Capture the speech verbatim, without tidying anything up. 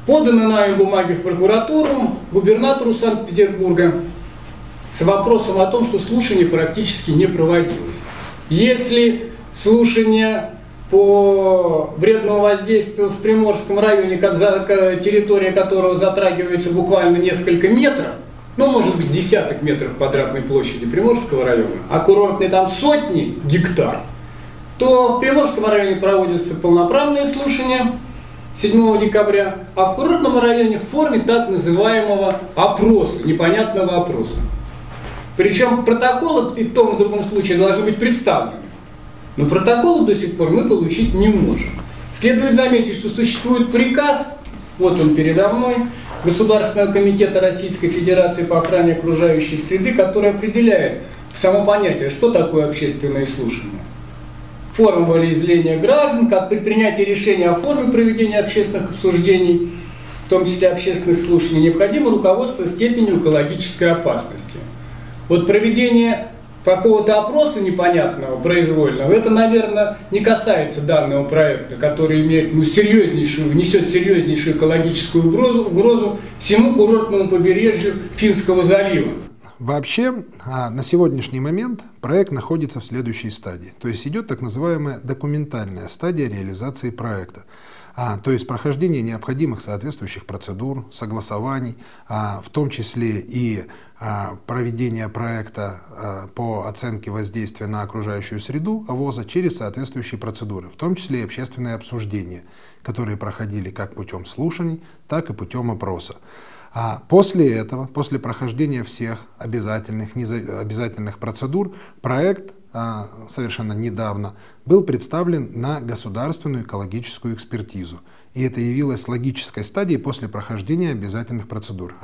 Поданы нами бумаги в прокуратуру, губернатору Санкт-Петербурга с вопросом о том, что слушание практически не проводилось. Если слушание по вредному воздействию в Приморском районе, территория которого затрагивается буквально несколько метров, ну, может быть, десяток метров квадратной площади Приморского района, а курортные там сотни гектар, то в Приморском районе проводятся полноправные слушания седьмого декабря, а в курортном районе в форме так называемого опроса, непонятного опроса. Причем протоколы в том и в другом случае должны быть представлены. Но протоколы до сих пор мы получить не можем. Следует заметить, что существует приказ, вот он передо мной, Государственного комитета Российской Федерации по охране окружающей среды, который определяет само понятие, что такое общественное слушание. Форма волеизъявления граждан, как при принятии решения о форме проведения общественных обсуждений, в том числе общественных слушаний, необходимо руководство степенью экологической опасности. Вот проведение какого-то опроса непонятного, произвольного, это, наверное, не касается данного проекта, который имеет, ну, серьезнейшую, несет серьезнейшую экологическую угрозу, угрозу всему курортному побережью Финского залива. Вообще, на сегодняшний момент проект находится в следующей стадии. То есть идет так называемая документальная стадия реализации проекта. А, то есть прохождение необходимых соответствующих процедур, согласований, а, в том числе и а, проведение проекта а, по оценке воздействия на окружающую среду ОВОЗа через соответствующие процедуры, в том числе и общественные обсуждения, которые проходили как путем слушаний, так и путем опроса. А после этого, после прохождения всех обязательных, обязательных процедур, проект а, совершенно недавно был представлен на государственную экологическую экспертизу. И это явилось логической стадией после прохождения обязательных процедур.